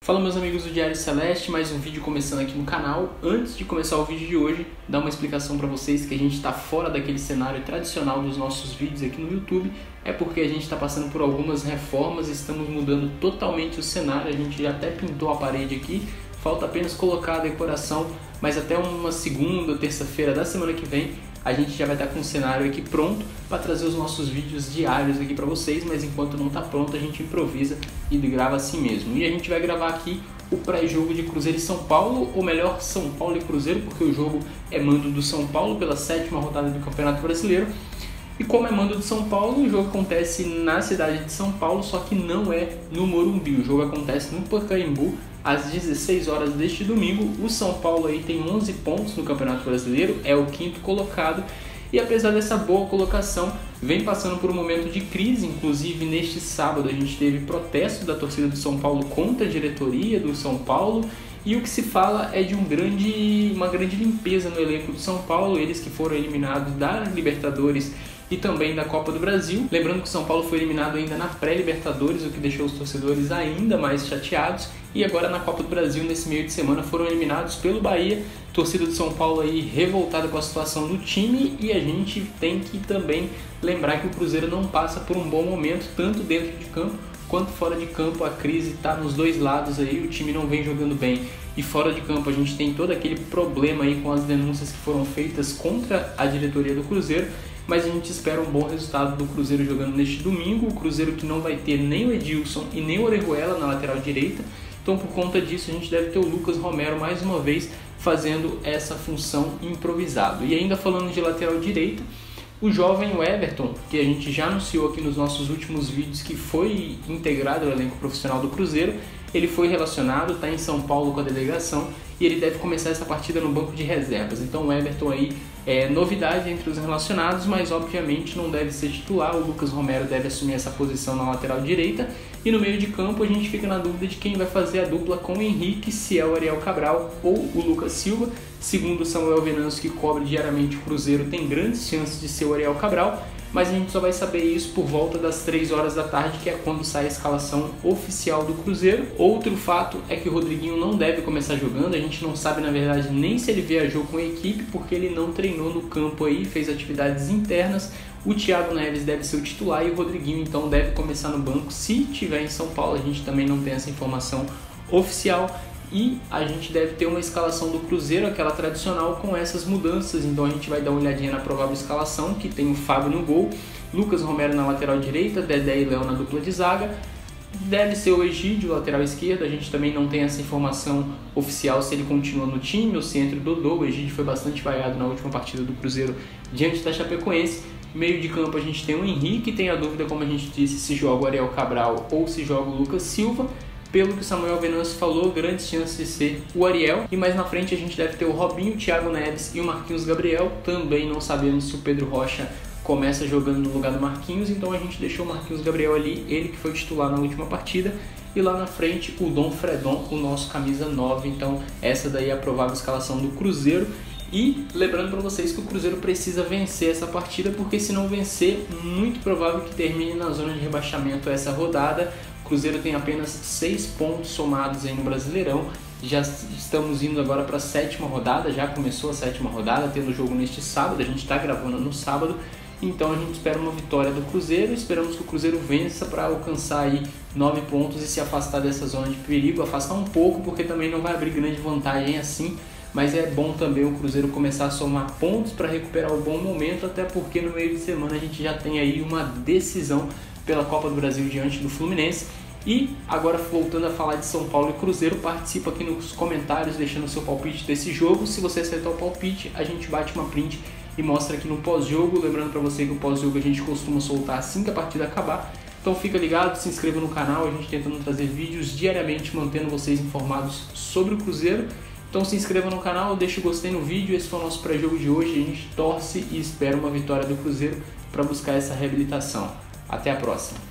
Fala meus amigos do Diário Celeste, mais um vídeo começando aqui no canal. Antes de começar o vídeo de hoje, dar uma explicação para vocês que a gente está fora daquele cenário tradicional dos nossos vídeos aqui no YouTube. É porque a gente está passando por algumas reformas, estamos mudando totalmente o cenário, a gente já até pintou a parede aqui, falta apenas colocar a decoração, mas até uma segunda ou terça-feira da semana que vem a gente já vai estar com o cenário aqui pronto para trazer os nossos vídeos diários aqui para vocês, mas enquanto não está pronto a gente improvisa e grava assim mesmo. E a gente vai gravar aqui o pré-jogo de Cruzeiro e São Paulo, ou melhor, São Paulo e Cruzeiro, porque o jogo é mando do São Paulo pela 7ª rodada do Campeonato Brasileiro. E como é mando de São Paulo, o jogo acontece na cidade de São Paulo, só que não é no Morumbi. O jogo acontece no Pacaembu, às 16 horas deste domingo. O São Paulo aí tem 11 pontos no Campeonato Brasileiro, é o 5º colocado. E apesar dessa boa colocação, vem passando por um momento de crise. Inclusive neste sábado a gente teve protesto da torcida do São Paulo contra a diretoria do São Paulo. E o que se fala é de uma grande limpeza no elenco do São Paulo, eles que foram eliminados da Libertadores e também da Copa do Brasil. Lembrando que o São Paulo foi eliminado ainda na pré-Libertadores, o que deixou os torcedores ainda mais chateados. E agora na Copa do Brasil, nesse meio de semana, foram eliminados pelo Bahia. Torcida do São Paulo aí revoltada com a situação do time, e a gente tem que também lembrar que o Cruzeiro não passa por um bom momento, tanto dentro de campo quanto fora de campo. A crise está nos dois lados aí, o time não vem jogando bem. E fora de campo a gente tem todo aquele problema aí com as denúncias que foram feitas contra a diretoria do Cruzeiro. Mas a gente espera um bom resultado do Cruzeiro jogando neste domingo. O Cruzeiro que não vai ter nem o Edilson e nem o Orejuela na lateral direita. Então por conta disso a gente deve ter o Lucas Romero mais uma vez fazendo essa função improvisado. E ainda falando de lateral direita, o jovem Everton, que a gente já anunciou aqui nos nossos últimos vídeos que foi integrado ao elenco profissional do Cruzeiro, ele foi relacionado, está em São Paulo com a delegação e ele deve começar essa partida no banco de reservas. Então o Everton aí é novidade entre os relacionados, mas obviamente não deve ser titular. O Lucas Romero deve assumir essa posição na lateral direita. E no meio de campo a gente fica na dúvida de quem vai fazer a dupla com o Henrique, se é o Ariel Cabral ou o Lucas Silva. Segundo o Samuel Venâncio, que cobre diariamente o Cruzeiro, tem grandes chances de ser o Ariel Cabral, mas a gente só vai saber isso por volta das 3 horas da tarde, que é quando sai a escalação oficial do Cruzeiro. Outro fato é que o Rodriguinho não deve começar jogando, a gente não sabe na verdade nem se ele viajou com a equipe, porque ele não treinou no campo aí, fez atividades internas. O Thiago Neves deve ser o titular e o Rodriguinho então deve começar no banco se tiver em São Paulo. A gente também não tem essa informação oficial. E a gente deve ter uma escalação do Cruzeiro, aquela tradicional, com essas mudanças. Então a gente vai dar uma olhadinha na provável escalação, que tem o Fábio no gol, Lucas Romero na lateral direita, Dedé e Léo na dupla de zaga. Deve ser o Egídio, lateral esquerdo. A gente também não tem essa informação oficial se ele continua no time ou se entra o Dodô. O Egídio foi bastante vaiado na última partida do Cruzeiro diante da Chapecoense. Meio de campo a gente tem o Henrique, tem a dúvida, como a gente disse, se joga o Ariel Cabral ou se joga o Lucas Silva. Pelo que o Samuel Venâncio falou, grandes chances de ser o Ariel. E mais na frente a gente deve ter o Robinho, o Thiago Neves e o Marquinhos Gabriel. Também não sabemos se o Pedro Rocha começa jogando no lugar do Marquinhos, então a gente deixou o Marquinhos Gabriel ali, ele que foi titular na última partida. E lá na frente o Dom Fredon, o nosso camisa 9. Então essa daí é a provável escalação do Cruzeiro. E lembrando para vocês que o Cruzeiro precisa vencer essa partida, porque se não vencer, muito provável que termine na zona de rebaixamento essa rodada. O Cruzeiro tem apenas 6 pontos somados aí no Brasileirão. Já estamos indo agora para a 7ª rodada, já começou a 7ª rodada, tendo jogo neste sábado, a gente está gravando no sábado. Então a gente espera uma vitória do Cruzeiro, esperamos que o Cruzeiro vença para alcançar aí 9 pontos e se afastar dessa zona de perigo, afastar um pouco, porque também não vai abrir grande vantagem assim. Mas é bom também o Cruzeiro começar a somar pontos para recuperar o bom momento, até porque no meio de semana a gente já tem aí uma decisão pela Copa do Brasil diante do Fluminense. E agora voltando a falar de São Paulo e Cruzeiro, participa aqui nos comentários deixando o seu palpite desse jogo. Se você acertar o palpite, a gente bate uma print e mostra aqui no pós-jogo. Lembrando para você que o pós-jogo a gente costuma soltar assim que a partida acabar. Então fica ligado, se inscreva no canal, a gente tentando trazer vídeos diariamente, mantendo vocês informados sobre o Cruzeiro. Então se inscreva no canal, deixa o gostei no vídeo. Esse foi o nosso pré-jogo de hoje. A gente torce e espera uma vitória do Cruzeiro para buscar essa reabilitação. Até a próxima!